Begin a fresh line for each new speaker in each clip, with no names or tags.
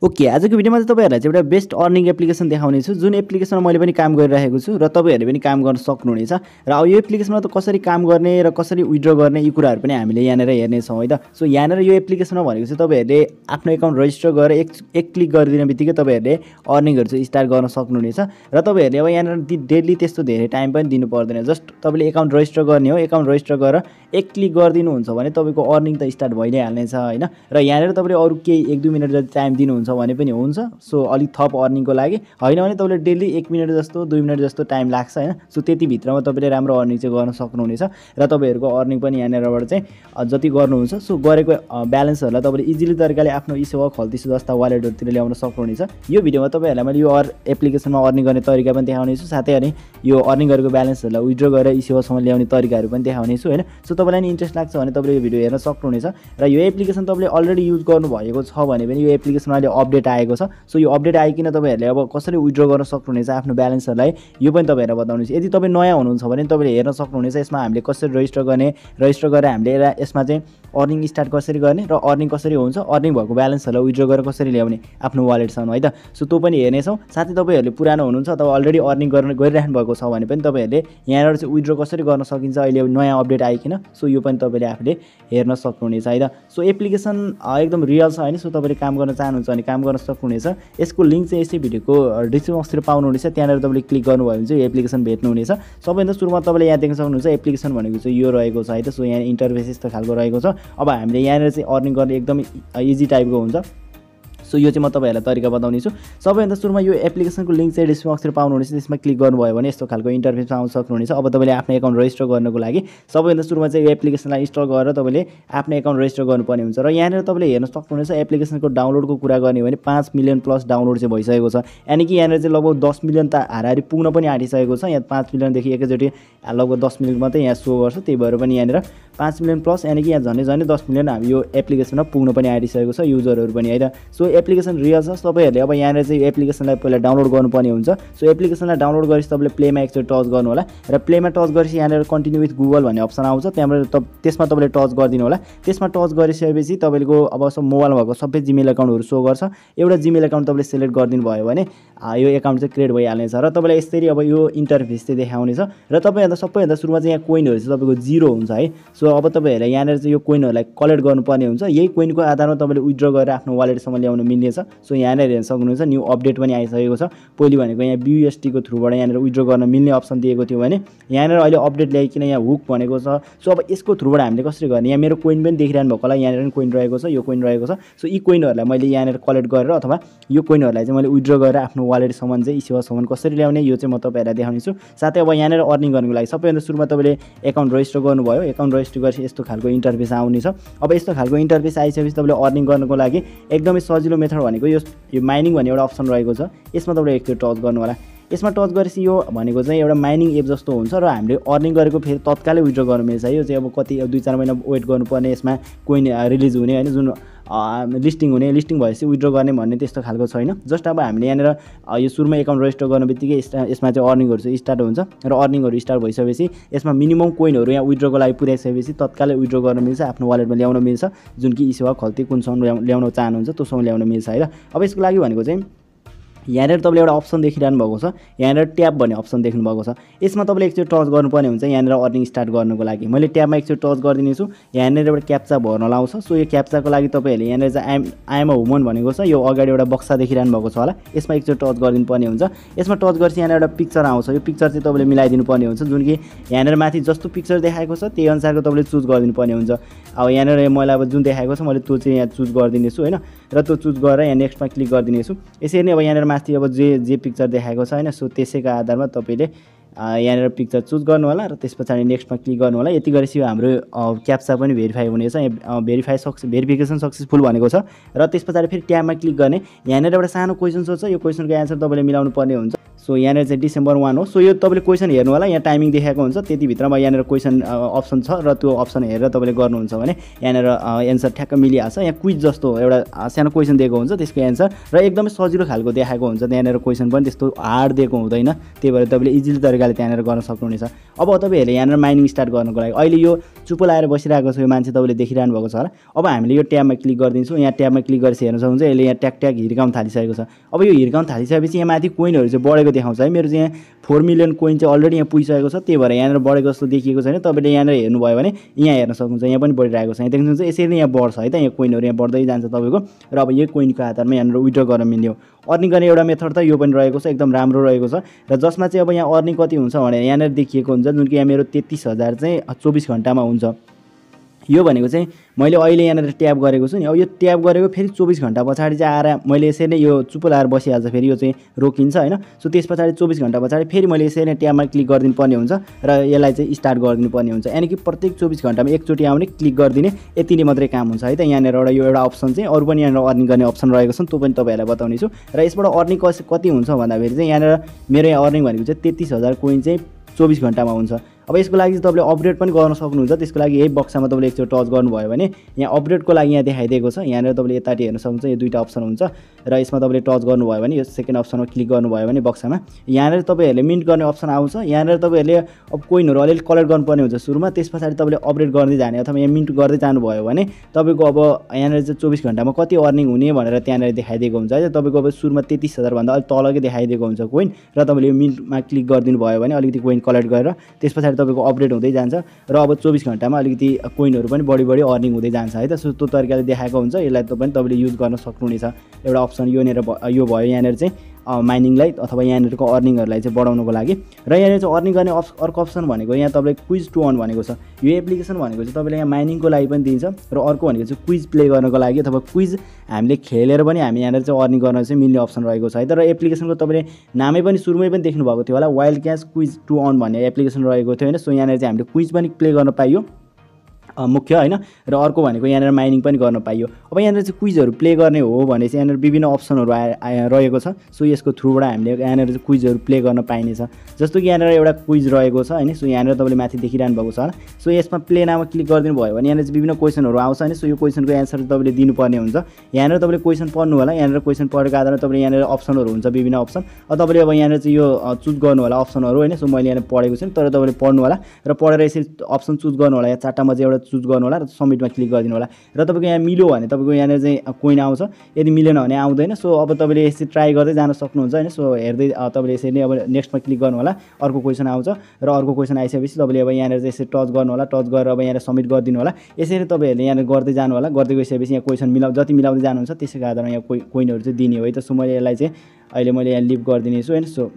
Okay, आजको भिडियोमा चाहिँ तपाईहरुलाई चाहिँ एउटा बेस्ट अर्निङ एप्लिकेसन देखाउने छु, जुन एप्लिकेसनमा मैले पनि काम गरिरहेको छु र तपाईहरुले पनि काम गर्न सक्नुहुनेछ। र अब यो एप्लिकेसनमा त कसरी काम गर्ने र कसरी विथड्र गर्ने यी कुराहरु पनि हामीले यहाँनेर हेर्ने छौं है त। सो यहाँनेर यो एप्लिकेसनमा भनेको चाहिँ तपाईहरुले आफ्नो अकाउन्ट रजिस्टर गरेर एक क्लिक गरिदिने बित्तिकै तपाईहरुले अर्निङहरु चाहिँ स्टार्ट गर्न सक्नुहुनेछ र तपाईहरुले अब यहाँनेर डेली त्यस्तो धेरै टाइम पनि दिनु पर्दैन। जस्ट तपाईले अकाउन्ट रजिस्टर गर्ने हो, अकाउन्ट रजिस्टर गरेर एक क्लिक गरिदिनु हुन्छ भने तपाईको अर्निङ त स्टार्ट भइ नै हाल्नेछ हैन। र यहाँनेर तपाईले अरु केही 1-2 मिनेट जति टाइम दिनुहुन्छ भने पनि हुन्छ। सो अलि थप अर्निङको लागि हैन भने तपाईले डेली 1 मिनेट जस्तो 2 मिनेट जस्तो टाइम लाग्छ हैन। सो त्यति भित्रमा तपाईले राम्रो अर्निङ चाहिँ गर्न सक्नुहुनेछ र तपाईहरुको अर्निङ पनि यहाँनेरबाट चाहिँ जति गर्नुहुन्छ सो गरेको ब्यालेन्सहरुलाई तपाईले इजिली तरिकाले आफ्नो eSewa खल्ती जस्ता वालेटहरुतिर ल्याउन सक्नुहुनेछ। यो भिडियोमा तपाईहरुलाई मैले यो एप्लिकेसनमा अर्निङ गर्ने तरिका पनि देखाउने छु, साथै अनि यो अर्निङ गरेको ब्यालेन्सहरुलाई विथड्र गरेर eSewa सम्म ल्याउने तरिकाहरु पनि देखाउने छु हैन। सो तपाईलाई नि इन्ट्रेस्ट लाग्छ भने तपाईले यो भिडियो हेर्न सक्नुहुनेछ र यो एप्लिकेसन तपाईले अलरेडी युज गर्नु भएको छ भने पनि यो एप्लिकेसनमा अहिले अपडेट आएको छ। सो यो अपडेट आइकिन तपाईहरुले अब कसरी विथड्र गर्न सक्नुहुनेछ आफ्नो ब्यालेन्सहरुलाई यो पनि तपाईहरुलाई बताउने छु। यदि तपाई नयाँ हुनुहुन्छ भने तपाईले हेर्न सक्नुहुनेछ यसमा हामीले कसरी रजिस्टर गर्ने, रजिस्टर गरेर हामीले यसमा चाहिँ अर्निङ स्टार्ट कसरी गर्ने र अर्निङ कसरी हुन्छ, अर्निङ भएको ब्यालेन्सहरुलाई विथड्र गरेर कसरी ल्याउने आफ्नो वालेटसम्म है त। सो त्यो पनि हेर्ने छौं। साथै तपाईहरुले पुरानो हुनुहुन्छ अथवा अलरेडी अर्निङ गरिराख्नु भएको छ भने पनि तपाईहरुले यहाँबाट चाहिँ विथड्र कसरी गर्न सकिन्छ अहिले नयाँ अपडेट आइकिन सो यो पनि तपाईले आफूले हेर्न सक्नुहुनेछ है त। सो एप्लिकेसन एकदम रियल छ हैन। सो तपाईले काम गर्न चाहनुहुन्छ भने काम गर्न सक्नुहुनेछ। यसको लिंक चाहिँ यसै भिडियोको डिस्क्रिप्सन बक्सतिर पाउनुहुनेछ, त्यहाँनेर तपाईले क्लिक गर्नुभयो भने चाहिँ यो एप्लिकेसन भेट्नुहुनेछ। सबैभन्दा सुरुमा तपाईले यहाँ देख्न सक्नुहुन्छ एप्लिकेसन भनेको चाहिँ यो रहेको छ है त। सो यहाँ इन्टरफेस यस्तो खालको रहेको छ। अब हामीले यहाँनेर चाहिँ अर्निङ गर्ने एकदम इजी टाइपको हुन्छ। सो यो चाहिँ म तपाईहरुलाई तरिका बताउने छु। सबैभन्दा सुरुमा यो एप्लिकेसनको लिंक चाहिँ डिस्क्रिप्सन बक्सतिर पाउनुहुनेछ, त्यसमा क्लिक गर्नुभयो भने यस्तो खालको इन्टरफेस आउन सक्नुहुनेछ। अब तपाईले आफ्नो अकाउन्ट रजिस्टर गर्नको लागि सबैभन्दा सुरुमा चाहिँ यो एप्लिकेसनलाई इन्स्टल गरेर तपाईले आफ्नो अकाउन्ट रजिस्टर गर्नुपर्ने हुन्छ र यहाँनेर तपाईले हेर्न सक्नुहुनेछ एप्लिकेसनको डाउनलोडको कुरा गर्ने हो भने 5 मिलियन प्लस डाउनलोड चाहिँ भइसकेको छ। यानी कि यहाँनेर चाहिँ लगभग 10 मिलियन त हाराहारी पुग्न पनि आँटिसकेको छ। यहाँ 5 मिलियन देखि एकैचोटी लगभग 10 मिलियन मात्रै यहाँ शो गर्छ, त्यही भएर पनि यहाँनेर 5 मिलियन प्लस यानी कि यहाँ झन्डै 10 मिलियन हामी यो एप्लिकेसनमा पुग्न पनि आँटिसकेको छ युजरहरु पनि है त। सो एप्लिकेसन रियल छ। तपाईहरुले अब यहाँनेर चाहिँ यो एप्लिकेसनलाई पहिला डाउनलोड गर्नुपर्ने हुन्छ। सो एप्लिकेसनलाई डाउनलोड गरेपछि तपाईले प्लेमा एकचोटी टच गर्नु होला र प्लेमा टच गरेपछि यहाँनेर कन्टिन्यू विथ गुगल भन्ने अप्सन आउँछ, त्यहाँबाट त्यसमा तपाईले टच गरिदिनु होला। त्यसमा टच गरिसकेपछि तपाईको अब मोबाइलमा भएको सबै जीमेल अकाउन्टहरु शो गर्छ। एउटा जीमेल अकाउन्ट तपाईले सिलेक्ट गरिदिनु भयो भने यो अकाउन्ट चाहिँ क्रिएट भइहाल्नेछ र तपाईलाई यसरी अब यो इन्टरफेस चाहिँ देखाउनेछ र तपाईहरुले सबैभन्दा सुरुमा चाहिँ यहाँ कोइनहरु चाहिँ तपाईको 0 हुन्छ है। सो अब तपाईहरुले यहाँनेर चाहिँ यो कोइनहरुलाई कलेक्ट गर्नुपर्ने हुन्छ। यही कोइनको आधारमा तपाईले विथड्र गरेर आफ्नो वालेटसम्म ल्याउन मिल्नेछ। सो यहाँनेर हेर्न सक्नुहुन्छ न्यू अपडेट पनि आइसकेको छ। पहिले भनेको यहाँ BUSD को थ्रुबाट यहाँनेर विथड्र गर्न मिल्ने अप्सन दिएको थियो भने यहाँनेर अहिले अपडेट ल्याइकिन यहाँ हुक भनेको छ। सो अब यसको थ्रुबाट हामीले कसरी गर्ने, यहाँ मेरो कोइन पनि देखिरहनु भएको होला, यहाँनेर पनि कोइन रहेको छ, यो कोइन रहेको छ। सो यी कोइनहरुलाई मैले यहाँनेर कलेक्ट गरेर अथवा यो कोइनहरुलाई चाहिँ मैले विथड्र गरेर आफ्नो वालेटसम्म चाहिँ eSewa सम्म कसरी ल्याउने यो चाहिँ म तपाईहरुलाई देखाउने छु। साथै अब यहाँनेर अर्निङ गर्नको लागि सबैभन्दा सुरुमा तपाईले अकाउन्ट रजिस्टर गर्नुभयो, अकाउन्ट रजिस्टर गरेपछि यस्तो खालको इन्टरफेस आउनेछ। अब यस्तो खालको इन्टरफेस आइसकेपछि तपाईले अर्निङ गर्नको लागि एकदमै सजिलो मेथड भनेको यो माइनिङ भन्ने एउटा अप्सन रहेको छ। यसमा तपाईले एकचोटी टच गर्नु होला। यसमा टच गरेपछि यो भनेको चाहिँ एउटा माइनिङ एप जस्तो हुन्छ र हामीले अर्निङ गरेको फेरि तत्कालै विथड्र गर्न मिल्छ। यो चाहिँ अब कति 2-4 महिना वेट गर्नुपर्ने, यसमा कोइन रिलिज हुने हैन, जुन लिस्टिङ हुने, लिस्टिङ भएपछि विथड्र गर्ने भन्ने त्यस्तो खालको छैन। जस्ट अब हामीले यहाँनेर यो सुरुमा अकाउन्ट रजिस्टर गर्न बित्तिकै यसमा चाहिँ अर्निङहरु चाहिँ स्टार्ट हुन्छ र अर्निङहरु स्टार्ट भइसकेपछि यसमा मिनिमम कोइनहरु यहाँ विथड्रको लागि पुर्याइसकेपछि तत्कालै विथड्र गर्न मिल्छ, आफ्नो वालेटमा ल्याउन मिल्छ। जुन कि eSewa खल्ती कुनसम्म ल्याउन चाहनुहुन्छ त्योसम्म ल्याउन मिल्छ है त। अब यसको लागि भनेको चाहिँ यहाँनेर तपाईले एउटा अप्सन देखिरहनु भएको छ, यहाँनेर ट्याब भन्ने अप्सन देख्नु भएको छ। यसमा तपाईले एकचोटी टच गर्नुपर्ने हुन्छ यहाँनेर अर्निङ स्टार्ट गर्नको लागि। मैले ट्याबमा एकचोटी टच गरिदिने छु। यहाँनेर एउटा क्याप्चा भर्न लाउँछ। सो यो क्याप्चाको लागि तपाईहरुले यहाँनेर चाहिँ आई एम अ वुमन भनेको छ, यो अगाडि एउटा बक्सा देखिरहनु भएको छ होला, यसमा एकचोटी टच गरिदिनु पर्ने हुन्छ। यसमा टच गरेपछि यहाँनेर एउटा पिक्चर आउँछ। यो पिक्चर चाहिँ तपाईले मिलाइदिनु पर्ने हुन्छ, जुन कि यहाँनेर माथि जस्तो पिक्चर देखाएको छ त्यही अनुसारको तपाईले चुज गरिदिनु पर्ने हुन्छ। अब यहाँनेर मैले अब जुन देखाएको छ मैले त्यो चाहिँ यहाँ चुज गरिदिने छु हैन, र त्यो चुज गरेर यहाँ नेक्स्टमा क्लिक गरिदिने छु। यसरी नै अब यहाँनेर माथि अब जे पिक्चर देखाएको छ हैन, सो त्यसैको आधारमा तपाईले यहाँनेर पिक्चर चुज गर्नु होला र त्यसपछि नेक्स्टमा क्लिक गर्नु होला। यति गरेपछि हाम्रो क्याप्चा पनि भेरिफाई हुनेछ। भेरिफिकेसन सक्सेसफुल भनेको छ र त्यसपछि फेरि ट्याबमा क्लिक गर्ने। यहाँनेर एउटा सानो क्वेशन सोध्छ, यो क्वेशनको एन्सर तपाईले मिलाउनु पर्ने हुन्छ। सो यहाँनिर चाहिँ डिसेम्बर 1 हो। सो यो तपाईँले क्वेसन हेर्नु होला, यहाँ टाइमिङ देखाएको हुन्छ, त्यति भित्रमा यहाँनिर क्वेसन अप्सन छ र त्यो अप्सन हेरेर तपाईँले गर्नुहुन्छ भने यहाँनिर एन्सर ठ्याक्क मिलिहाल्छ। यहाँ क्विज जस्तो एउटा सानो क्वेसन दिएको हुन्छ, त्यसको एन्सर र एकदमै सजिलो खालको देखाएको हुन्छ। त्यहाँनिर क्वेसन पनि त्यस्तो हार्ड दिएको हुँदैन, त्यही भएर तपाईँले इजिली तरिकाले त्यहाँनिर गर्न सक्नुहुनेछ। अब तपाईँहरूले यहाँनिर माइनिङ स्टार्ट गर्नको लागि अहिले यो चुप्पो लाएर बसिरहेको छ यो मान्छे, तपाईँले देखिरहनु भएको छ होला। अब हामीले यो ट्याबमा क्लिक गरिदिन्छौँ, यहाँ ट्याबमा क्लिक गरेपछि हेर्न सक्नुहुन्छ यसले यहाँ ट्याक ट्याक हिर्काउन थालिसकेको छ। अब यो हिर्काउन थालिसकेपछि यहाँ माथि कोइनहरू चाहिँ बढेको देखाउँछ है। मेरो चाहिँ यहाँ 4 मिलियन कोइन चाहिँ अलरेडी यहाँ पुगिसकेको छ, त्यही भएर यहाँनिर बढेको जस्तो देखिएको छैन। तपाईँले यहाँनिर हेर्नुभयो भने यहाँ हेर्न सक्नुहुन्छ, यहाँ पनि बढिरहेको छ। यहाँ देख्नुहुन्छ यसरी नै यहाँ बढ्छ है त, यहाँ कोइनहरू यहाँ बढ्दै जान्छ तपाईँको। र अब यो कोइनको आधारमा यहाँनिर विथड्र गर्न मिल्ने हो। अर्निङ गर्ने एउटा मेथड त यो पनि रहेको छ, एकदम राम्रो रहेको छ। र जसमा चाहिँ अब यहाँ अर्निङ कति हुन्छ भने यहाँनिर देखिएको हुन्छ, जुन कि यहाँ मेरो 33,000 चाहिँ 24 घन्टामा हुन्छ। यो भनेको चाहिँ मैले अहिले यहाँनिर ट्याब गरेको छु नि, अब यो ट्याब गरेको फेरि 24 घन्टा पछाडि चाहिँ आएर मैले यसरी नै यो चुप्पो लाएर बसिहाल्छ, फेरि यो चाहिँ रोकिन्छ होइन। सो त्यस पछाडि 24 घन्टा पछाडि फेरि मैले यसरी नै ट्याबमा क्लिक गरिदिनु पर्ने हुन्छ र यसलाई चाहिँ स्टार्ट गरिदिनु पर्ने हुन्छ। यानि कि प्रत्येक 24 घन्टामा एकचोटि आउने क्लिक गरिदिने, यति नै मात्रै काम हुन्छ है त। यहाँनिर यो एउटा अप्सन चाहिँ अरू पनि यहाँनिर अर्निङ गर्ने अप्सन रहेको छ, त्यो पनि तपाईँहरूलाई बताउने छु। र यसबाट अर्निङ कति हुन्छ भन्दाखेरि चाहिँ यहाँनिर मेरो यहाँ अर्निङ भनेको चाहिँ 33,000 कोइन चाहिँ 24 घन्टामा हुन्छ। अब यसको लागि चाहिँ तपाईँले अपडेट पनि गर्न सक्नुहुन्छ। त्यसको लागि यही बक्समा तपाईँले एकचोटि टच गर्नुभयो भने यहाँ अपडेटको लागि यहाँ देखाइदिएको छ। यहाँनिर तपाईँले यतापट्टि हेर्न सक्नुहुन्छ, यो दुईवटा अप्सन हुन्छ र यसमा तपाईँले टच गर्नुभयो भने यो सेकेन्ड अप्सनमा क्लिक गर्नुभयो भने बक्समा यहाँनिर तपाईँहरूले मिन्ट गर्ने अप्सन आउँछ। यहाँनिर तपाईँहरूले अब कोइनहरू अलिअलि कलेक्ट गर्नुपर्ने हुन्छ सुरुमा, त्यस पछाडि तपाईँले अपडेट गर्दै जाने अथवा यहाँ मिन्ट गर्दै जानुभयो भने तपाईँको अब यहाँनिर चाहिँ 24 घन्टामा कति अर्निङ हुने भनेर त्यहाँनिर देखाइदिएको हुन्छ है। तपाईँको अब सुरुमा 33,000 भन्दा अलिक तलकै देखाइदिएको हुन्छ कोइन, र तपाईँले यो मिन्टमा क्लिक गरिदिनु भयो भने अलिकति कोइन कलेक्ट गरेर त्यस पछाडि तपाईँको अपडेट हुँदै जान्छ र अब 24 घन्टामा अलिकति कोइनहरू पनि बढी अर्निङ हुँदै जान्छ है त। सो त्यो तरिकाले देखाएको हुन्छ, यसलाई तपाईँले युज गर्न सक्नुहुनेछ। एउटा अप्सन यो भयो यहाँनिर चाहिँ माइनिङलाई अथवा यहाँनिरको अर्निङहरूलाई चाहिँ बढाउनको लागि। र यहाँनिर चाहिँ अर्निङ गर्ने अर्को अप्सन भनेको यहाँ तपाईँले क्विज टु अर्न भनेको छ। यो एप्लिकेसन भनेको चाहिँ तपाईँले यहाँ माइनिङको लागि पनि दिन्छ र अर्को भनेको चाहिँ क्विज प्ले गर्नको लागि अथवा क्विज हामीले खेलेर पनि हामी यहाँनिर चाहिँ अर्निङ गर्न चाहिँ मिल्ने अप्सन रहेको छ है त। र एप्लिकेसनको तपाईँले नामै पनि सुरुमै पनि देख्नुभएको थियो होला, wild cash quiz to earn भन्ने एप्लिकेसन रहेको थियो होइन। सो यहाँनिर चाहिँ हामीले क्विज पनि प्ले गर्न पाइयो मुख्य होइन, र अर्को भनेको यहाँनिर माइनिङ पनि गर्न पाइयो। अब यहाँनिर चाहिँ क्विजहरू प्ले गर्ने हो भने चाहिँ यहाँनिर विभिन्न अप्सनहरू रहेको छ। सो यसको थ्रुबाट हामीले यहाँनिर चाहिँ क्विजहरू प्ले गर्न पाइनेछ। जस्तो कि यहाँनिर एउटा क्विज रहेको छ होइन। सो यहाँनिर तपाईँले माथि देखिरहनु भएको छ। सो यसमा प्ले नाममा क्लिक गरिदिनु भयो भने यहाँनिर चाहिँ विभिन्न क्वेसनहरू आउँछ होइन। सो यो क्वेसनको एन्सर तपाईँले दिनुपर्ने हुन्छ। यहाँनिर तपाईँले क्वेसन पढ्नु होला, यहाँनिर क्वेसन पढेको आधारमा तपाईँले यहाँनिर अप्सनहरू हुन्छ, विभिन्न अप्सन। अब तपाईँले अब यहाँनिर चाहिँ यो चुज गर्नु होला अप्सनहरू होइन। सो मैले यहाँनिर पढेको छु, तर तपाईँले पढ्नु होला र पढेर यसरी अप्सन चुज गर्नु होला। यहाँ 4टामा चाहिँ एउटा चुज गर्नु होला र सबमिटमा क्लिक गरिदिनु होला। र तपाईँको यहाँ मिल्यो भने तपाईँको यहाँनिर चाहिँ कोइन आउँछ, यदि मिलेन भने आउँदैन। सो अब तपाईँले यसरी ट्राई गर्दै जान सक्नुहुन्छ होइन। सो हेर्दै तपाईँले यसरी नै अब नेक्स्टमा क्लिक गर्नु होला, अर्को क्वेसन आउँछ र अर्को क्वेसन आइसकेपछि तपाईँले अब यहाँनिर चाहिँ यसरी टच गर्नु होला, टच गरेर अब यहाँनिर सबमिट गरिदिनु होला। यसरी तपाईँहरूले यहाँनिर गर्दै जानु होला, गर्दै गइसकेपछि यहाँ क्वेसन जति मिलाउँदै जानुहुन्छ त्यसैको आधारमा यहाँ कोइनहरू चाहिँ दिने हो है त। सो मैले यसलाई चाहिँ अहिले मैले यहाँ लिभ गरिदिनेछु होइन। सो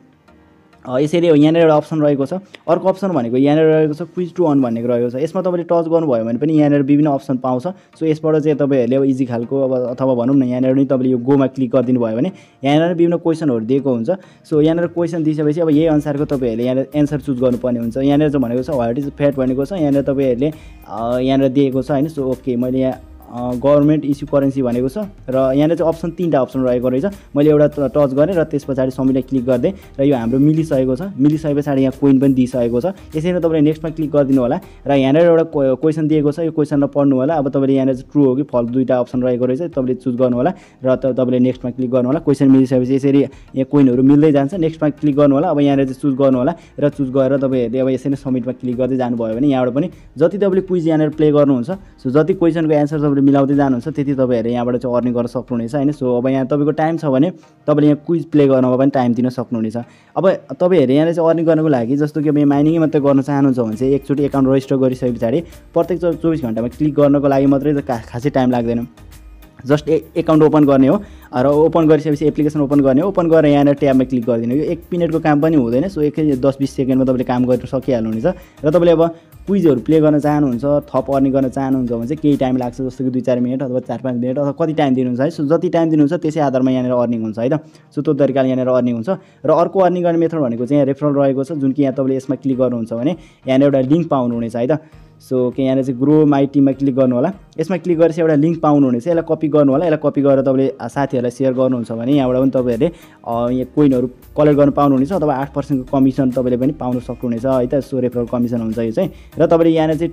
यसरी यहाँनिर एउटा अप्सन रहेको छ। अर्को अप्सन भनेको यहाँनिर रहेको छ क्विज टु अर्न भनेको रहेको छ। यसमा तपाईँले टच गर्नुभयो भने पनि यहाँनिर विभिन्न अप्सन पाउँछ। सो यसबाट चाहिँ तपाईँहरूले अब इजी खालको अब अथवा भनौँ न यहाँनिर नै तपाईँले यो गोमा क्लिक गरिदिनु भयो भने यहाँनिर विभिन्न क्वेसनहरू दिएको हुन्छ। सो यहाँनिर क्वेसन दिइसकेपछि अब यही अनुसारको तपाईँहरूले यहाँनिर एन्सर चुज गर्नुपर्ने हुन्छ। यहाँनिर चाहिँ भनेको छ व्हाट इज फ्याट भनेको छ, यहाँनिर तपाईँहरूले यहाँनिर दिएको छ होइन। सो ओके, मैले यहाँ गभर्मेन्ट इस्यु करेन्सी भनेको छ र यहाँनिर चाहिँ अप्सन 3टा अप्सन रहेको रहेछ। मैले एउटा टच गरेँ र त्यस पछाडि सबमिटमा क्लिक गरिदिएँ र यो हाम्रो मिलिसकेको छ। मिलिसके पछाडि यहाँ कोइन पनि दिइसकेको छ। यसरी तपाईँले नेक्स्टमा क्लिक गरिदिनु होला र यहाँनिर एउटा क्वेसन दिएको छ, यो क्वेसनलाई पढ्नु होला। अब तपाईँले यहाँनिर चाहिँ ट्रु हो कि फल्स दुईवटा अप्सन रहेको रहेछ, तपाईँले चुज गर्नु होला र तपाईँले नेक्स्टमा क्लिक गर्नु होला। क्वेसन मिलिसकेपछि यसरी यहाँ कोइनहरू मिल्दै जान्छ। नेक्स्टमा क्लिक गर्नु होला, अब यहाँनिर चाहिँ चुज गर्नु होला र चुज गरेर तपाईँहरूले अब यसरी नै सबमिटमा क्लिक गर्दै जानुभयो भने यहाँबाट पनि जति तपाईँले क्विज यहाँनिर प्ले गर्नुहुन्छ, सो जति क्वेसनको एन्सर तपाईँले मिलाउँदै जानुहुन्छ त्यति तपाईँहरूले यहाँबाट चाहिँ अर्निङ गर्न सक्नुहुनेछ होइन। सो अब यहाँ तपाईँको टाइम छ भने तपाईँले यहाँ क्विज प्ले गर्नमा पनि टाइम दिन सक्नुहुनेछ। अब तपाईँहरूले यहाँनिर चाहिँ अर्निङ गर्नको लागि जस्तो कि अब यहाँ माइनिङ मात्रै गर्न चाहनुहुन्छ भने चाहिँ एकचोटि एकाउन्ट रजिस्टर गरिसके पछाडि प्रत्येक 24 घन्टामा क्लिक गर्नको लागि मात्रै खासै टाइम लाग्दैन। जस्ट एकाउन्ट ओपन गर्ने हो र ओपन गरिसकेपछि एप्लिकेसन ओपन गर्ने हो। ओपन गरेर यहाँनिर ट्याबमा क्लिक गरिदिनु। यो 1 मिनटको काम पनि हुँदैन। सो 10-20 सेकेन्डमा तपाईँले काम गरेर सकिहाल्नुहुनेछ। र तपाईँले अब क्विजहरू प्ले गर्न चाहनुहुन्छ, थप अर्निङ गर्न चाहनुहुन्छ भने चाहिँ केही टाइम लाग्छ, जस्तो कि 2-4 मिनट अथवा 4-5 मिनट अथवा कति टाइम दिनुहुन्छ है। सो जति टाइम दिनुहुन्छ त्यसै आधारमा यहाँनिर अर्निङ हुन्छ है त। सो त्यो तरिकाले यहाँनिर अर्निङ हुन्छ। र अर्को अर्निङ गर्ने मेथड भनेको चाहिँ यहाँ रेफरल रहेको छ, जुन कि यहाँ तपाईँले यसमा क्लिक गर्नुहुन्छ भने यहाँनिर एउटा लिङ्क पाउनुहुनेछ है त। सो के यहाँनिर चाहिँ ग्रो माई टिममा क्लिक गर्नु होला। यसमा क्लिक गरेपछि एउटा लिङ्क पाउनुहुनेछ, यसलाई कपी गर्नु होला। यसलाई कपी गरेर तपाईँले साथीहरूलाई सेयर गर्नुहुन्छ भने यहाँबाट पनि तपाईँहरूले यहाँ कोइनहरू कलेक्ट गर्न पाउनुहुनेछ अथवा 8% को कमिसन तपाईँले पनि पाउन सक्नुहुनेछ है त। सो रेफरल कमिसन हुन्छ यो चाहिँ। र तपाईँले यहाँनिर चाहिँ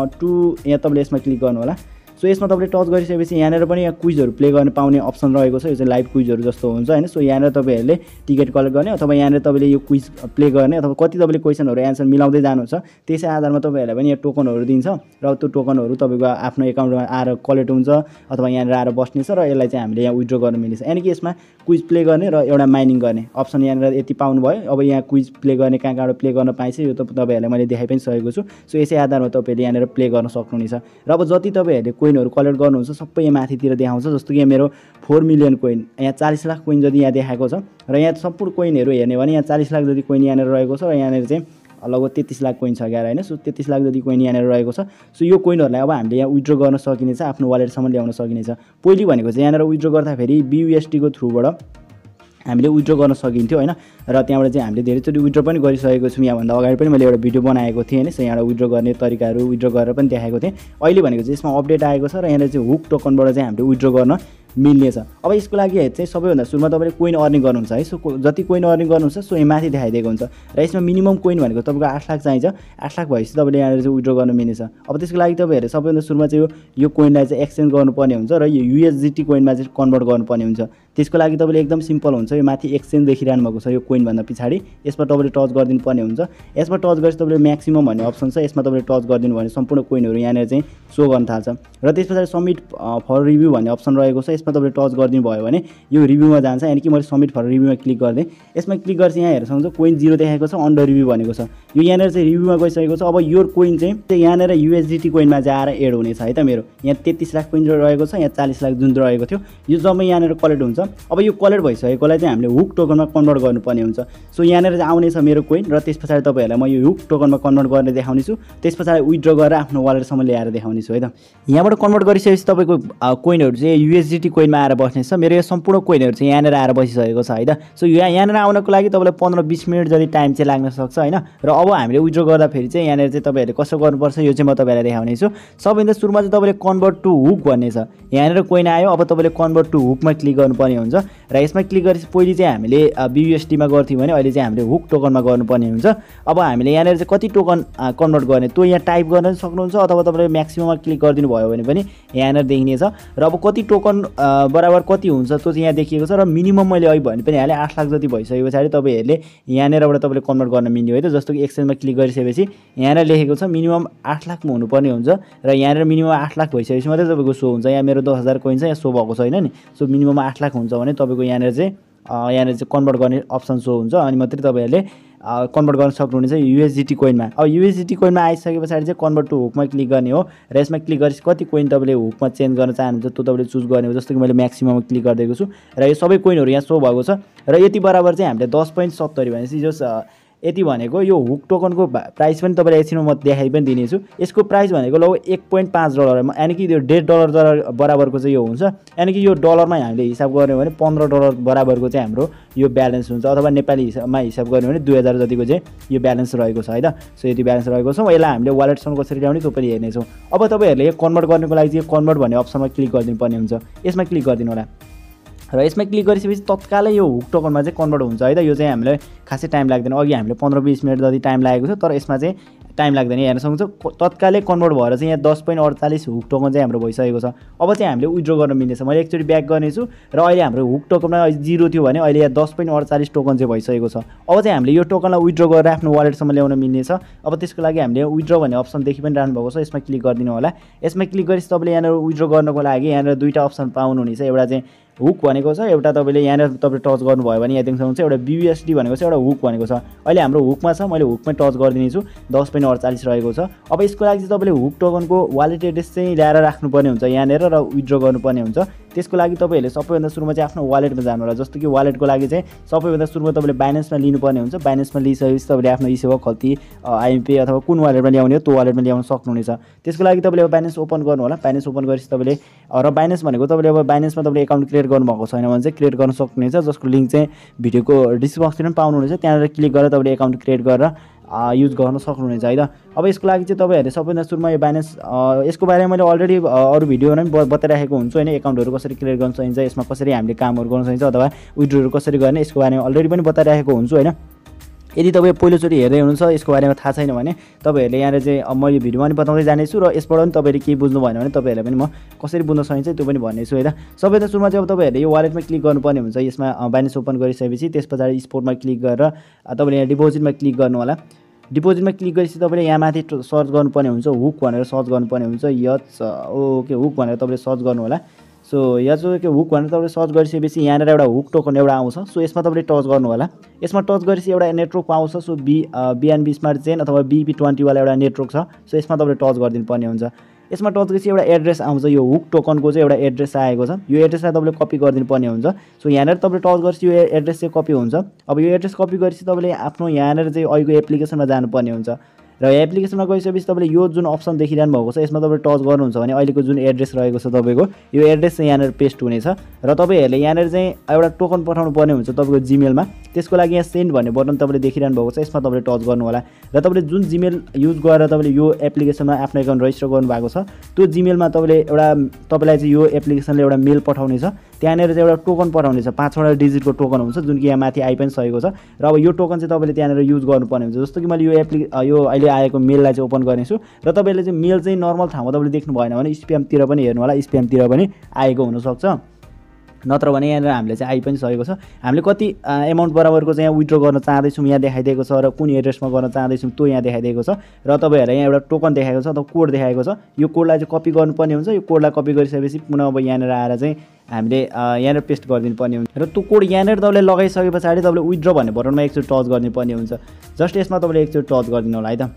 यहाँ तपाईँले यसमा क्लिक गर्नु होला। सो यसमा तपाईँले टच गरिसकेपछि यहाँनिर पनि यहाँ क्विजहरू प्ले गर्न पाउने अप्सन रहेको छ। यो चाहिँ लाइभ क्विजहरू जस्तो हुन्छ होइन। सो यहाँनिर तपाईँहरूले टिकट कलेक्ट गर्ने अथवा यहाँनिर तपाईँले यो क्विज प्ले गर्ने अथवा कति तपाईँले क्वेसनहरू एन्सर मिलाउँदै जानुहुन्छ त्यसै आधारमा तपाईँहरूलाई पनि यहाँ टोकनहरू दिन्छ र त्यो टोकनहरू तपाईँको आफ्नो एकाउन्टमा आएर कलेक्ट हुन्छ अथवा यहाँनिर आएर बस्नेछ र यसलाई चाहिँ हामीले यहाँ विथड्र गर्न मिल्छ। यानि कि यसमा क्विज प्ले गर्ने र एउटा माइनिङ गर्ने अप्सन यहाँनिर यति पाउनुभयो। अब यहाँ क्विज प्ले गर्ने कहाँ कहाँबाट प्ले गर्न पाइन्छ यो त तपाईँहरूलाई मैले देखाइ पनि सकेको छु। सो यसै आधारमा तपाईँहरूले यहाँनिर प्ले गर्न सक्नुहुनेछ। र अब जति तपाईँहरूले कोइनहरू कलेक्ट गर्नुहुन्छ सबै यहाँ माथितिर देखाउँछ। जस्तो कि यहाँ मेरो 4 मिलियन कोइन, यहाँ 40 लाख कोइन जति यहाँ देखाएको छ र यहाँ सम्पूर्ण कोइनहरू हेर्ने भने यहाँ 40 लाख जति कोइन यहाँनिर रहेको छ र यहाँनिर चाहिँ लगभग 33 लाख कोइन छ क्यार होइन। सो 33 लाख जति कोइन यहाँनिर रहेको छ। सो यो कोइनहरूलाई अब हामीले यहाँ विथड्र गर्न सकिनेछ, आफ्नो वालेटसम्म ल्याउन सकिनेछ। पहिले भनेको चाहिँ यहाँनिर विथड्र गर्दाखेरि BUSD को थ्रुबाट हामीले विथड्र गर्न सकिन्थ्यो होइन। र त्यहाँबाट चाहिँ हामीले धेरैचोटि विथड्र पनि गरिसकेको छौँ। यहाँभन्दा अगाडि पनि मैले एउटा भिडियो बनाएको थिएँ होइन। सो यहाँबाट विथड्र गर्ने तरिकाहरू विथड्र गरेर पनि देखाएको थिएँ। अहिले भनेको चाहिँ यसमा अपडेट आएको छ र यहाँनिर चाहिँ हुक टोकनबाट चाहिँ हामीले विथड्र गर्न मिल्नेछ। अब यसको लागि चाहिँ सबैभन्दा सुरुमा तपाईँले कोइन अर्निङ गर्नुहुन्छ है। सो जति कोइन अर्निङ गर्नुहुन्छ सो यहाँ माथि देखाइदिएको हुन्छ र यसमा मिनिमम कोइन भनेको तपाईँको 8 लाख चाहिन्छ। 8 लाख भएपछि तपाईँले यहाँनिर चाहिँ विथड्र गर्न मिल्नेछ। अब त्यसको लागि तपाईँहरूले सबैभन्दा सुरुमा चाहिँ यो कोइनलाई चाहिँ एक्सचेन्ज गर्नुपर्ने हुन्छ र यो USDT कोइनमा चाहिँ कन्भर्ट गर्नुपर्ने हुन्छ। त्यसको लागि तपाईँले एकदम सिम्पल हुन्छ। यो माथि एक्सचेन्ज देखिरहनु भएको छ यो कोइनभन्दा पछाडि, यसमा तपाईँले टच गरिदिनु पर्ने हुन्छ। यसमा टच गरेपछि तपाईँले म्याक्सिमम भन्ने अप्सन छ, यसमा तपाईँले टच गरिदिनु भने सम्पूर्ण कोइनहरू यहाँनिर चाहिँ सो गर्न थाल्छ। र त्यस पछाडि सब्मिट फर रिभ्यू भन्ने अप्सन रहेको छ, यसमा तपाईँले टच गरिदिनु भयो भने यो रिभ्यूमा जान्छ। यानि कि मैले सब्मिट फर रिभ्यूमा क्लिक गरिदिएँ। यसमा क्लिक गरेपछि यहाँ हेर्न सक्नुहुन्छ कोइन 0 देखाएको छ, अन्डर रिभ्यू भनेको छ। यो यहाँनिर चाहिँ रिभ्यूमा गइसकेको छ। अब यो कोइन चाहिँ यहाँनिर USDT कोइनमा चाहिँ आएर एड हुनेछ है त। मेरो यहाँ 33 लाख कोइन रहेको छ, यहाँ 40 लाख जुन रहेको थियो यो जम्मै यहाँनिर कलेक्ट हुन्छ। अब यो कलेक्ट भइसकेकोलाई चाहिँ हामीले हुक टोकनमा कन्भर्ट गर्नुपर्ने हुन्छ। सो यहाँनिर चाहिँ आउनेछ मेरो कोइन र त्यस पछाडि तपाईँहरूलाई म यो हुक टोकनमा कन्भर्ट गर्ने देखाउनेछु। त्यस पछाडि विथड्र गरेर आफ्नो वालेटसम्म ल्याएर देखाउनेछु है त। यहाँबाट कन्भर्ट गरिसकेपछि तपाईँको कोइनहरू चाहिँ USDT कोइनमा आएर बस्नेछ। मेरो यो सम्पूर्ण कोइनहरू चाहिँ यहाँनिर आएर बसिसकेको छ है त। सो यहाँनिर आउनको लागि तपाईँलाई 15-20 मिनट जति टाइम चाहिँ लाग्न सक्छ होइन। र अब हामीले विथड्र गर्दाखेरि चाहिँ यहाँनिर चाहिँ तपाईँहरूले कसो गर्नुपर्छ यो चाहिँ म तपाईँलाई देखाउने छु। सबैभन्दा सुरुमा चाहिँ तपाईँले कन्भर्ट टु हुक भन्ने छ। यहाँनिर कोइन आयो, अब तपाईँले कन्भर्ट टु हुकमा क्लिक गर्नुपर्ने हुन्छ र यसमा क्लिक गरेपछि पहिले चाहिँ हामीले BUSD मा गर्थ्यौँ भने अहिले चाहिँ हामीले हुक टोकनमा गर्नुपर्ने हुन्छ। अब हामीले यहाँनिर चाहिँ कति टोकन कन्भर्ट गर्ने त्यो यहाँ टाइप गर्न सक्नुहुन्छ अथवा तपाईँले म्याक्सिमममा क्लिक गरिदिनु भयो भने पनि यहाँनिर देखिनेछ। र अब कति टोकन बराबर कति हुन्छ त्यो चाहिँ यहाँ देखिएको छ। र मिनिमम मैले अहिले भने पनि हालेँ 8 लाख जति भइसके पछाडि तपाईँहरूले यहाँनिरबाट तपाईँले कन्भर्ट गर्न मिल्ने हो है त। जस्तो कि एक्सचेन्जमा क्लिक गरिसकेपछि यहाँनिर लेखेको छ मिनिमम 8 लाखमा हुनुपर्ने हुन्छ र यहाँनिर मिनिमम 8 लाख भइसकेपछि मात्रै तपाईँको सो हुन्छ। यहाँ मेरो 10,000 कोइन छ, यहाँ सो भएको छैन नि। सो मिनिमम 8 लाख हुन्छ भने तपाईँको यहाँनिर चाहिँ कन्भर्ट गर्ने अप्सन सो हुन्छ अनि मात्रै तपाईँहरूले कन्भर्ट गर्न सक्नुहुनेछ USDT कोइनमा। अब USDT कोइनमा आइसके पछाडि चाहिँ कन्भर्ट टु हुकमा क्लिक गर्ने हो र यसमा क्लिक गरेपछि कति कोइन तपाईँले हुकमा चेन्ज गर्न चाहनुहुन्छ त्यो तपाईँले चुज गर्ने हो। जस्तो कि मैले म्याक्सिमममा क्लिक गरिदिएको छु र यो सबै कोइनहरू यहाँ सो भएको छ र यति बराबर चाहिँ हामीले 10.70 भनेपछि जो यति भनेको यो हुक टोकनको प्राइस पनि तपाईँलाई एकछिनमा म देखाइ पनि दिनेछु। यसको प्राइस भनेको लगभग $1.5 यानि कि यो $1.5 बराबरको चाहिँ यो हुन्छ। यानि कि यो डलरमा हामीले हिसाब गर्ने भने $15 बराबरको चाहिँ हाम्रो यो ब्यालेन्स हुन्छ अथवा नेपाली हिसाबमा हिसाब गर्ने भने 2000 जतिको चाहिँ यो ब्यालेन्स रहेको छ है त। सो यति ब्यालेन्स रहेको छ। यसलाई हामीले वालेटसम्म कसरी ल्याउने त्यो पनि हेर्नेछौँ। अब तपाईँहरूले यो कन्भर्ट गर्नको लागि चाहिँ कन्भर्ट भन्ने अप्सनमा क्लिक गरिदिनु पर्ने हुन्छ। यसमा क्लिक गरिदिनु होला र यसमा क्लिक गरिसकेपछि तत्कालै यो हुक टोकनमा चाहिँ कन्भर्ट हुन्छ है त। यो चाहिँ हामीलाई खासै टाइम लाग्दैन। अघि हामीले 15-20 मिनट जति टाइम लागेको छ तर यसमा चाहिँ टाइम लाग्दैन। हेर्न सक्नुहुन्छ तत्कालै कन्भर्ट भएर चाहिँ यहाँ 10.48 हुक टोकन चाहिँ हाम्रो भइसकेको छ। अब चाहिँ हामीले विथड्र गर्न मिल्नेछ। मैले एकचोटि ब्याक गर्नेछु र अहिले हाम्रो हुक टोकनमा 0 थियो भने अहिले यहाँ 10.48 टोकन चाहिँ भइसकेको छ। अब चाहिँ हामीले यो टोकनलाई विथड्र गरेर आफ्नो वालेटसम्म ल्याउन मिल्नेछ। अब त्यसको लागि हामीले विथड्र भन्ने अप्सन देखि पनि राख्नु भएको छ, यसमा क्लिक गरिदिनु होला। यसमा क्लिक गरेपछि तपाईँले यहाँनिर विथड्र गर्नको लागि यहाँनिर दुईवटा अप्सन पाउनुहुनेछ। एउटा चाहिँ हुक भनेको छ, एउटा तपाईँले यहाँनिर तपाईँले टच गर्नुभयो भने यहाँ देख्न सक्नुहुन्छ एउटा BUSD भनेको छ, एउटा हुक भनेको छ। अहिले हाम्रो हुकमा छ, मैले हुकमै टच गरिदिनेछु 10.48 रहेको छ। अब यसको लागि चाहिँ तपाईँले हुक टोकनको वालेट एड्रेस चाहिँ ल्याएर राख्नुपर्ने हुन्छ यहाँनिर र विथड्र गर्नुपर्ने हुन्छ। त्यसको लागि तपाईँहरूले सबैभन्दा सुरुमा चाहिँ आफ्नो वालेटमा जानु होला। जस्तो कि वालेटको लागि चाहिँ सबैभन्दा सुरुमा तपाईँले बाइनेन्समा लिनुपर्ने हुन्छ। बाइनेन्समा लिइसकेपछि तपाईँले आफ्नो eSewa खल्ती IMP अथवा कुन वालेटमा ल्याउने हो त्यो वालेटमा ल्याउन सक्नुहुनेछ। त्यसको लागि तपाईँले अब बाइनेन्स ओपन गर्नु होला। बाइनेन्स ओपन गरेपछि तपाईँले र बाइनेन्स भनेको तपाईँले अब बाइनेन्समा तपाईँले एकाउन्ट क्रिएट गर्नुभएको छैन भने चाहिँ क्रिएट गर्न सक्नुहुनेछ, जसको लिङ्क चाहिँ भिडियोको डिस्क्रिप्सनमा पनि पाउनुहुनेछ। त्यहाँनिर क्लिक गरेर तपाईँले एकाउन्ट क्रिएट गरेर युज गर्न सक्नुहुनेछ है त। अब यसको लागि चाहिँ तपाईँहरूले सबैभन्दा सुरुमा यो बाइनेन्स यसको बारेमा मैले अलरेडी अरू भिडियोमा पनि बताइराखेको हुन्छु होइन। एकाउन्टहरू कसरी क्रिएट गर्न सकिन्छ, यसमा कसरी हामीले कामहरू गर्न सकिन्छ अथवा विथड्रहरू कसरी गर्ने यसको बारेमा अलरेडी पनि बताइराखेको हुन्छु होइन। यदि तपाईँ पहिलोचोटि हेर्दै हुनुहुन्छ यसको बारेमा थाहा छैन भने तपाईँहरूले यहाँ चाहिँ म यो भिडियोमा पनि बताउँदै जानेछु र यसबाट पनि तपाईँले केही बुझ्नु भएन भने तपाईँहरूलाई पनि म कसरी बुझ्न सकिन्छ त्यो पनि भन्नेछु है त। सबैभन्दा सुरुमा चाहिँ अब तपाईँहरूले यो वालेटमा क्लिक गर्नुपर्ने हुन्छ। यसमा बाइनेन्स ओपन गरिसकेपछि त्यस पछाडि स्पोर्टमा क्लिक गरेर तपाईँले यहाँ डिपोजिटमा क्लिक गर्नु होला। डिपोजिटमा क्लिक गरेपछि तपाईँले यहाँ माथि सर्च गर्नुपर्ने हुन्छ, हुक भनेर सर्च गर्नुपर्ने हुन्छ। ओके हुक भनेर तपाईँले सर्च गर्नु होला। सो यहाँ चाहिँ के हुक भनेर तपाईँले सर्च गरिसकेपछि यहाँनिर एउटा हुक टोकन एउटा आउँछ। सो यसमा तपाईँले टच गर्नु होला। यसमा टच गरेपछि एउटा नेटवर्क पाउँछ। सो BNB स्मार्ट चेन अथवा BP20 वाला एउटा नेटवर्क छ। सो यसमा तपाईँले टच गरिदिनु पर्ने हुन्छ। यसमा टच गरेपछि एउटा एड्रेस आउँछ। यो हुक टोकनको चाहिँ एउटा एड्रेस आएको छ। यो एड्रेसलाई तपाईँले कपी गरिदिनु पर्ने हुन्छ। सो यहाँनिर तपाईँले टच गरेपछि यो एड्रेस चाहिँ कपी हुन्छ। अब यो एड्रेस कपी गरेपछि तपाईँले आफ्नो यहाँनिर चाहिँ अहिलेको एप्लिकेसनमा जानुपर्ने हुन्छ र एप्लिकेसनमा गइसकेपछि तपाईँले यो जुन अप्सन देखिरहनु भएको छ यसमा तपाईँले टच गर्नुहुन्छ भने अहिलेको जुन एड्रेस रहेको छ तपाईँको यो एड्रेस चाहिँ यहाँनिर पेस्ट हुनेछ र तपाईँहरूले यहाँनिर चाहिँ एउटा टोकन पठाउनु पर्ने हुन्छ तपाईँको जिमेलमा। त्यसको लागि यहाँ सेन्ड भन्ने बटन तपाईँले देखिरहनु भएको छ, यसमा तपाईँले टच गर्नु होला र तपाईँले जुन जिमेल युज गरेर तपाईँले यो एप्लिकेसनमा आफ्नो एकाउन्ट रजिस्टर गर्नुभएको छ त्यो जिमेलमा तपाईँले तपाईँलाई चाहिँ यो एप्लिकेसनले एउटा मेल पठाउनेछ। त्यहाँनिर चाहिँ एउटा टोकन पठाउनेछ, 5वटा डिजिटको टोकन हुन्छ जुन कि यहाँ माथि आइ पनि सकेको छ र अब यो टोकन चाहिँ तपाईँले त्यहाँनिर युज गर्नुपर्ने हुन्छ। जस्तो कि मैले यो अहिले आएको मेललाई चाहिँ ओपन गर्नेछु र तपाईँले चाहिँ मेल चाहिँ नर्मल ठाउँमा तपाईँले देख्नु भएन भने स्प्यामतिर पनि हेर्नु होला, स्प्यामतिर पनि आएको हुनसक्छ, नत्र भने यहाँनिर हामीले चाहिँ आइ पनि सकेको छ। हामीले कति एमाउन्ट बराबरको चाहिँ यहाँ विथड्र गर्न चाहँदैछौँ यहाँ देखाइदिएको छ र कुन एड्रेसमा गर्न चाहँदैछौँ त्यो यहाँ देखाइदिएको छ र तपाईँहरूलाई यहाँ एउटा टोकन देखाएको छ अथवा कोड देखाएको छ। यो कोडलाई चाहिँ कपी गर्नुपर्ने हुन्छ। यो कोडलाई कपी गरिसकेपछि पुनः अब यहाँनिर आएर चाहिँ हामीले यहाँनिर पेस्ट गरिदिनु पर्ने हुन्छ र त्यो कोड यहाँनिर तपाईँले लगाइसके पछाडि तपाईँले विथड्र भन्ने बटनमा एकचोटि टच गर्नुपर्ने हुन्छ। जस्ट यसमा तपाईँले एकचोटि टच गरिदिनु होला है त।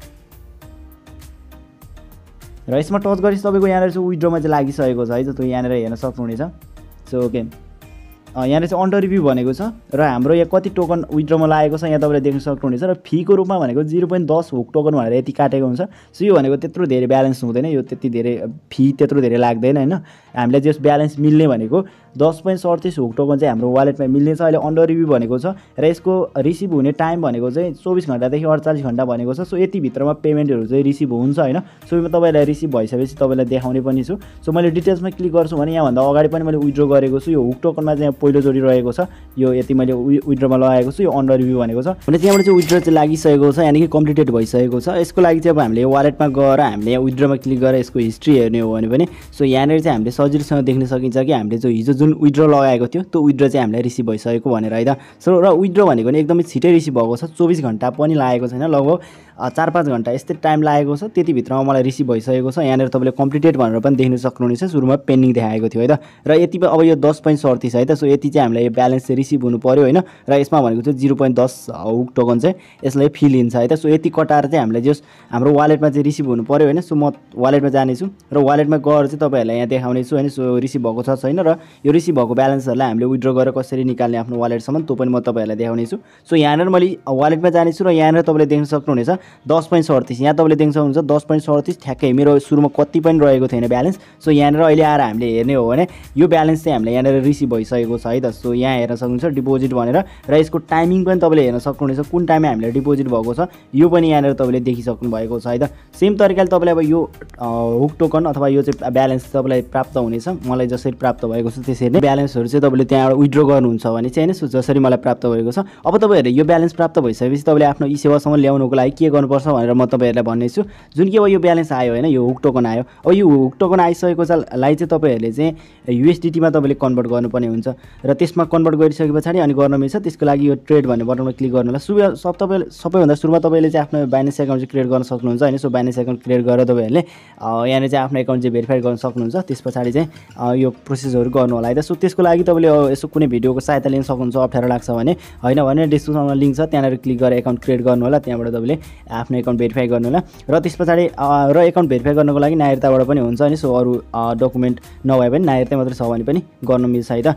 र यसमा टच गरेपछि तपाईँको यहाँनिर चाहिँ विथड्रमा चाहिँ लागिसकेको छ है त, त्यो यहाँनिर हेर्न सक्नुहुनेछ। सो ओके यहाँनिर चाहिँ अन्डर रिभ्यू भनेको छ र हाम्रो यहाँ कति टोकन विथड्रमा लागेको छ यहाँ तपाईँले देख्न सक्नुहुनेछ र फीको रूपमा भनेको 0.10 हुक टोकन भनेर यति काटेको हुन्छ। सो यो भनेको त्यत्रो धेरै ब्यालेन्स हुँदैन, यो त्यति धेरै फी त्यत्रो धेरै लाग्दैन होइन। हामीलाई जस ब्यालेन्स मिल्ने भनेको 10.37 हुक टोकन चाहिँ हाम्रो वालेटमा मिल्ने छ। अहिले अन्डर रिभ्यू भनेको छ र यसको रिसिभ हुने टाइम भनेको चाहिँ 24 घन्टादेखि 48 घन्टा भनेको छ। सो यति भित्रमा पेमेन्टहरू चाहिँ रिसिभ हुन्छ होइन। सो यो तपाईँलाई रिसिभ भइसकेपछि तपाईँलाई देखाउने पनि छु। सो मैले डिटेल्समा क्लिक गर्छु भने यहाँभन्दा अगाडि पनि मैले विथड्र गरेको छु। यो हुक टोकनमा चाहिँ पहिलोचोटि रहेको छ, यो यति मैले विथड्रमा लगाएको छु। यो अन्डर रिभ्यू भनेको छ भने त्यहाँबाट चाहिँ विथड्र चाहिँ लागिसकेको छ, यानि कि कम्प्लिटेड भइसकेको छ। यसको लागि चाहिँ अब हामीले वालेटमा गएर हामीले यहाँ विथड्रमा क्लिक गरेर यसको हिस्ट्री हेर्ने हो भने पनि सो यहाँनिर चाहिँ हामीले सजिलोसँग देख्न सकिन्छ कि हामीले जो हिजो जुन विथड्र लगाएको थियो त्यो विथड्र चाहिँ हामीलाई रिसिभ भइसकेको भनेर है त। सो र विथड्र भनेको नि एकदमै छिटै रिसिभ भएको छ, 24 घन्टा पनि लागेको छैन, लगभग 4-5 घन्टा यस्तै टाइम लागेको छ। त्यति भित्रमा मलाई रिसिभ भइसकेको छ। यहाँनिर तपाईँले कम्प्लिटेड भनेर पनि देख्न सक्नुहुनेछ, सुरुमा पेन्डिङ देखाएको थियो है त। र यति अब यो 10.37 है त। सो यति चाहिँ हामीलाई यो ब्यालेन्स चाहिँ रिसिभ हुनु पर्यो होइन। र यसमा भनेको चाहिँ 0.10 हुक टोकन चाहिँ यसलाई फी लिन्छ है त। सो यति कटाएर चाहिँ हामीलाई जस हाम्रो वालेटमा चाहिँ रिसिभ हुनु पर्यो होइन। सो म वालेटमा जानेछु र वालेटमा गएर चाहिँ तपाईँहरूलाई यहाँ देखाउने छु होइन। सो रिसिभ भएको छ छैन र यो रिसिभ भएको ब्यालेन्सहरूलाई हामीले विथड्र गरेर कसरी निकाल्ने आफ्नो वालेटसम्म त्यो पनि म तपाईँहरूलाई देखाउने छु। सो यहाँनिर मैले वालेटमा जानेछु र यहाँनिर तपाईँले देख्न सक्नुहुनेछ 10.37 यहाँ तपाईँले देख्न सक्नुहुन्छ 10.37 ठ्याक्कै मेरो सुरुमा कति पनि रहेको थिएन ब्यालेन्स। सो यहाँनिर अहिले आएर हामीले हेर्ने हो भने यो ब्यालेन्स चाहिँ हामीले यहाँनिर रिसिभ भइसकेको छ है त। सो यहाँ हेर्न सक्नुहुन्छ डिपोजिट भनेर र यसको टाइमिङ पनि तपाईँले हेर्न सक्नुहुनेछ, कुन टाइममा हामीले डिपोजिट भएको छ यो पनि यहाँनिर तपाईँले देखिसक्नु भएको छ है त। सेम तरिकाले तपाईँले अब यो हुक टोकन अथवा यो चाहिँ ब्यालेन्स तपाईँलाई प्राप्त हुनेछ। मलाई जसरी प्राप्त भएको छ त्यसरी नै ब्यालेन्सहरू चाहिँ तपाईँले त्यहाँबाट विथड्र गर्नुहुन्छ भने चाहिँ होइन। सो जसरी मलाई प्राप्त भएको छ अब तपाईँहरूले यो ब्यालेन्स प्राप्त भइसकेपछि तपाईँले आफ्नो eSewaसम्म ल्याउनुको लागि के गर्नुपर्छ भनेर म तपाईँहरूलाई भन्नेछु। जुन कि अब यो ब्यालेन्स आयो होइन, यो हुक टोकन आयो। अब यो हुक टोकन आइसकेको लाई चाहिँ तपाईँहरूले चाहिँ USDT मा तपाईँले कन्भर्ट गर्नुपर्ने हुन्छ र त्यसमा कन्भर्ट गरिसके पछाडि अनि गर्न मिल्छ। त्यसको लागि यो ट्रेड भन्ने बटनमा क्लिक गर्नु होला। तपाईँले सबैभन्दा सुरुमा तपाईँले चाहिँ आफ्नो बाइनेन्स एकाउन्ट चाहिँ क्रिएट गर्न सक्नुहुन्छ होइन। सो बाइनेन्स एकाउन्ट क्रिएट गरेर तपाईँहरूले यहाँनिर चाहिँ आफ्नो एकाउन्ट चाहिँ भेरिफाई गर्न सक्नुहुन्छ। त्यस पछाडि चाहिँ यो प्रोसेसहरू गर्नु होला है त। सो त्यसको लागि तपाईँले यसो कुनै भिडियोको सहायता लिन सक्नुहुन्छ, अप्ठ्यारो लाग्छ भने होइन भने डिस्क्रिप्सनमा लिङ्क छ, त्यहाँनिर क्लिक गरेर एकाउन्ट क्रिएट गर्नु होला। त्यहाँबाट तपाईँले आफ्नो एकाउन्ट भेरिफाई गर्नु होला र त्यस पछाडि र एकाउन्ट भेरिफाई गर्नको लागि नागरिकताबाट पनि हुन्छ नि। सो अरू डकुमेन्ट नभए पनि नागरिकता मात्रै छ भने पनि गर्न मिल्छ है त। सो र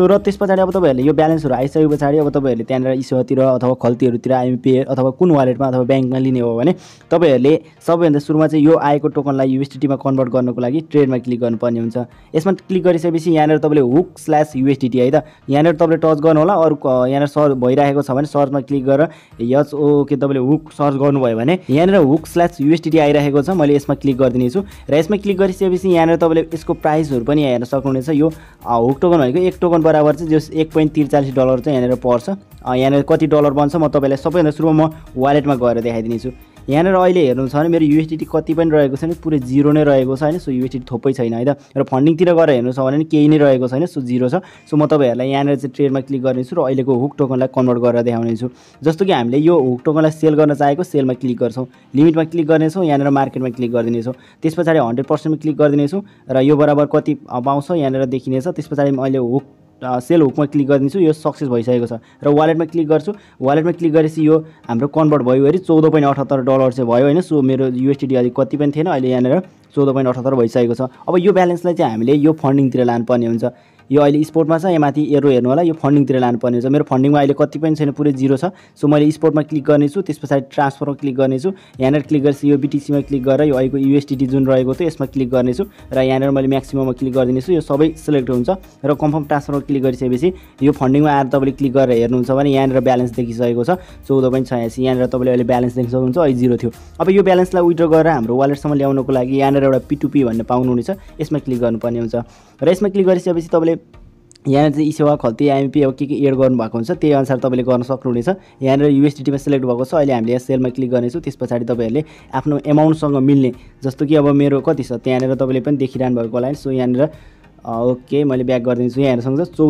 र त्यस पछाडि अब तपाईँहरूले यो ब्यालेन्सहरू आइसके पछाडि अब तपाईँहरूले त्यहाँनिर eSewaतिर अथवा खल्तीहरूतिर आइएमपी अथवा कुन वालेटमा अथवा ब्याङ्कमा लिने हो भने तपाईँहरूले सबैभन्दा सुरुमा चाहिँ यो आएको टोकनलाई USDT मा कन्भर्ट गर्नको लागि ट्रेडमा क्लिक गर्नुपर्ने हुन्छ। यसमा क्लिक गरिसकेपछि यहाँनिर तपाईँले हुक/USDT है त यहाँनिर तपाईँले टच गर्नु होला। अरू यहाँनिर सर्च भइरहेको छ भने सर्चमा क्लिक गरेर के तपाईँले हुक सर्च गर्नुभयो भने यहाँनिर हुक/USDT आइरहेको छ। मैले यसमा क्लिक गरिदिनेछु र यसमा क्लिक गरिसकेपछि यहाँनिर तपाईँले यसको प्राइसहरू पनि हेर्न सक्नुहुनेछ। यो हुक टोकन भनेको 1 टोकन बराबर चाहिँ जस $1.43 चाहिँ यहाँनिर पर्छ। यहाँनिर कति डलर बन्छ म तपाईँलाई सबैभन्दा सुरुमा म वालेटमा गएर देखाइदिनेछु। यहाँनिर अहिले हेर्नु छ भने मेरो USDT कति पनि रहेको छैन, पुरै 0 नै रहेको छ हैन। सो USDT थोपै छैन है त। र फन्डिङतिर गएर हेर्नु छ भने केही नै रहेको छैन, सो 0 छ। सो म तपाईँहरूलाई यहाँनिर चाहिँ ट्रेडमा क्लिक गर्नेछु र अहिलेको हुक टोकनलाई कन्भर्ट गरेर देखाउनेछु। जस्तो कि हामीले यो हुक टोकनलाई सेल गर्न चाहेको सेलमा क्लिक गर्छौँ, लिमिटमा क्लिक गर्नेछौँ, यहाँनिर मार्केटमा क्लिक गरिदिनेछौँ। त्यस पछाडि 100% मा क्लिक गरिदिनेछौँ र यो बराबर कति पाउँछ यहाँनिर देखिनेछ। त्यस पछाडि अहिले हुक सेल हुकमा क्लिक गरिदिन्छु, यो सक्सेस भइसकेको छ र वालेटमा क्लिक गर्छु। वालेटमा क्लिक गरेपछि यो हाम्रो कन्भर्ट भयो अरे $14.78 चाहिँ भयो हैन। सो मेरो USDT अहिले कति पनि थिएन, अहिले यहाँनिर 14.78 भइसकेको छ। अब यो ब्यालेन्सलाई चाहिँ हामीले यो फन्डिङतिर लानुपर्ने हुन्छ। यो अहिले स्पोर्टमा छ, यहाँ माथि एरो हेर्नु होला, यो फन्डिङतिर लानुपर्ने हुन्छ। मेरो फन्डिङमा अहिले कति पनि छैन, पुरै 0 छ। सो मैले स्पोर्टमा क्लिक गर्नेछु, त्यस पछाडि ट्रान्सफरमा क्लिक गर्नेछु। यहाँनिर क्लिक गरेपछि यो BTC मा क्लिक गरेर यो अहिलेको USDT जुन रहेको थियो यसमा क्लिक गर्नेछु र यहाँनिर मैले म्याक्सिमममा क्लिक गरिदिनेछु। यो सबै सिलेक्ट हुन्छ र कन्फर्म ट्रान्सफरमा क्लिक गरिसकेपछि यो फन्डिङमा आएर तपाईँले क्लिक गरेर हेर्नुहुन्छ भने यहाँनिर ब्यालेन्स देखिसकेको छ 14.86। यहाँनिर तपाईँले अहिले ब्यालेन्स देख्न सक्नुहुन्छ, अहिले 0 थियो। अब यो ब्यालेन्सलाई विथड्र गरेर हाम्रो वालेटसम्म ल्याउनको लागि यहाँनिर एउटा P2P भन्ने पाउनुहुनेछ, यसमा क्लिक गर्नुपर्ने हुन्छ र यसमा क्लिक गरिसकेपछि तपाईँले यहाँ चाहिँ eSewa खल्ती आइएमपी अब के एड गर्नुभएको हुन्छ त्यही अनुसार तपाईँले गर्न सक्नुहुनेछ। यहाँनिर USDT मा सिलेक्ट भएको छ, अहिले हामीले यहाँ सेलमा क्लिक गर्नेछौँ। त्यस पछाडि तपाईँहरूले आफ्नो एमाउन्टसँग मिल्ने, जस्तो कि अब मेरो कति छ त्यहाँनिर तपाईँले पनि देखिरहनु भएको होला। सो यहाँनिर ओके मैले ब्याक गरिदिन्छु। यहाँ हेर्न सक्नुहुन्छ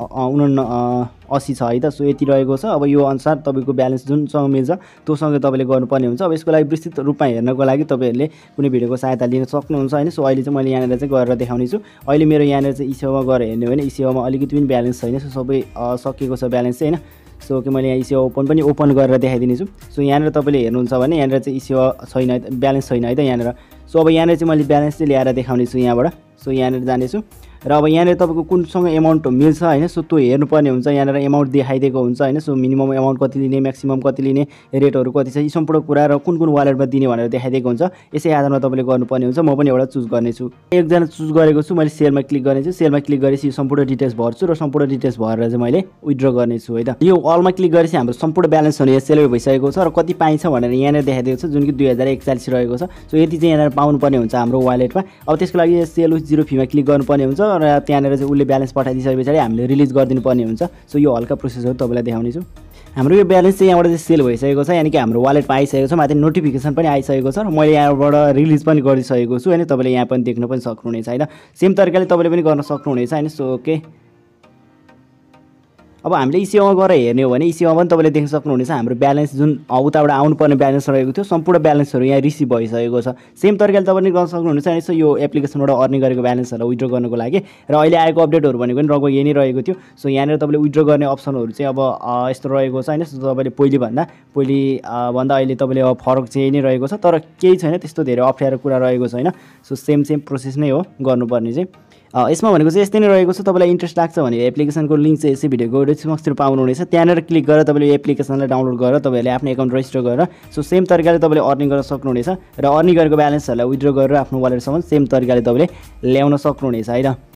14.80 छ है त। सो यति रहेको छ। अब यो अनुसार तपाईँको ब्यालेन्स जुनसँग मिल्छ त्योसँग तपाईँले गर्नुपर्ने हुन्छ। अब यसको लागि विस्तृत रूपमा हेर्नको लागि तपाईँहरूले कुनै भिडियोको सहायता लिन सक्नुहुन्छ हैन। सो अहिले चाहिँ मैले यहाँनिर चाहिँ गरेर देखाउने छु। अहिले मेरो यहाँनिर चाहिँ eSewa गएर हेर्ने हो भने eSewa मा अलिकति पनि ब्यालेन्स छैन, सो सबै सकिएको छ ब्यालेन्स चाहिँ हैन। सो कि मैले यहाँ eSewa ओपन गरेर देखाइदिनेछु। सो यहाँनिर तपाईँले हेर्नुहुन्छ भने यहाँनिर चाहिँ eSewa छैन, ब्यालेन्स छैन है त यहाँनिर। सो अब यहाँनिर चाहिँ मैले ब्यालेन्स चाहिँ ल्याएर देखाउने छु यहाँबाट। सो यहाँनिर जानेछु र अब यहाँनिर तपाईँको कुनसँग एमाउन्ट मिल्छ हैन। सो त्यो हेर्नुपर्ने हुन्छ, यहाँनिर एमाउन्ट देखाइदिएको हुन्छ हैन। सो मिनिमम एमाउन्ट कति लिने, म्याक्सिमम कति लिने, रेटहरू कति छ, यी सम्पूर्ण कुरा र कुन कुन वालेटमा दिने भनेर देखाइदिएको हुन्छ। यसै आधारमा तपाईँले गर्नुपर्ने हुन्छ। म पनि एउटा चुज गर्नेछु, एकजना चुज गरेको छु। मैले सेलमा क्लिक गर्नेछु, सेलमा क्लिक गरेपछि यो सम्पूर्ण डिटेल्स भर्छु र सम्पूर्ण डिटेल्स भरेर चाहिँ मैले विथड्र गर्नेछु है त। यो अलमा क्लिक गरेपछि हाम्रो सम्पूर्ण ब्यालेन्सहरू यहाँ सेलेक्ट भइसकेको छ र कति पाइन्छ भनेर यहाँनिर देखाइदिएको छ, जुन कि 2041 रहेको छ। सो यति चाहिँ यहाँनिर पाउनुपर्ने हुन्छ हाम्रो वालेटमा। अब त्यसको लागि सेल विथ 0 फीमा क्लिक गर्नुपर्ने हुन्छ र त्यहाँनिर चाहिँ उसले ब्यालेन्स पठाइदिसके पछाडि हामीले रिलिज गरिदिनु पर्ने हुन्छ। सो यो हल्का प्रोसेसहरू तपाईँलाई देखाउने छु। हाम्रो यो ब्यालेन्स चाहिँ यहाँबाट चाहिँ सेल भइसकेको छ, यानि कि हाम्रो वालेटमा आइसकेको छ, माथि नोटिफिकेसन पनि आइसकेको छ र मैले यहाँबाट रिलिज पनि गरिसकेको छु हैन। तपाईँले यहाँ पनि देख्न पनि सक्नुहुनेछ हैन। सेम तरिकाले तपाईँले पनि गर्न सक्नुहुनेछ हैन। सो ओके, अब हामीले eSewa गएर हेर्ने हो भने eSewa पनि तपाईँले देख्न सक्नुहुनेछ हाम्रो ब्यालेन्स जुन उताबाट आउनुपर्ने ब्यालेन्स रहेको थियो सम्पूर्ण ब्यालेन्सहरू यहाँ रिसिभ भइसकेको छ। सेम तरिकाले तपाईँले गर्न सक्नुहुनेछ हैन। सो यो एप्लिकेसनबाट अर्निङ गरेको ब्यालेन्सहरूलाई विथड्र गर्नको लागि र अहिले आएको अपडेटहरू भनेको पनि लगभग यही नै रहेको थियो। सो यहाँनिर तपाईँले विथड्र गर्ने अप्सनहरू चाहिँ अब यस्तो रहेको छ हैन। सो तपाईँले पहिले भन्दा अहिले तपाईँले अब फरक चाहिँ यही नै रहेको छ, तर केही छैन त्यस्तो धेरै अप्ठ्यारो कुरा रहेको छैन। सो सेम प्रोसेस नै हो गर्नुपर्ने चाहिँ। यसमा भनेको चाहिँ यस्तै नै रहेको छ। तपाईँलाई इन्ट्रेस्ट लाग्छ भने एप्लिकेसनको लिङ्क चाहिँ यसै भिडियोको डिस्क्रिप्सनमा पाउनुहुनेछ। त्यहाँनिर क्लिक गरेर तपाईँले एप्लिकेसनलाई डाउनलोड गरेर तपाईँहरूले आफ्नो एकाउन्ट रजिस्टर गरेर सो सेम तरिकाले तपाईँले अर्निङ गर्न सक्नुहुनेछ र अर्निङ गरेको ब्यालेन्सहरूलाई विथड्र गरेर आफ्नो वालेटसम्म सेम तरिकाले तपाईँले ल्याउन सक्नुहुनेछ है त।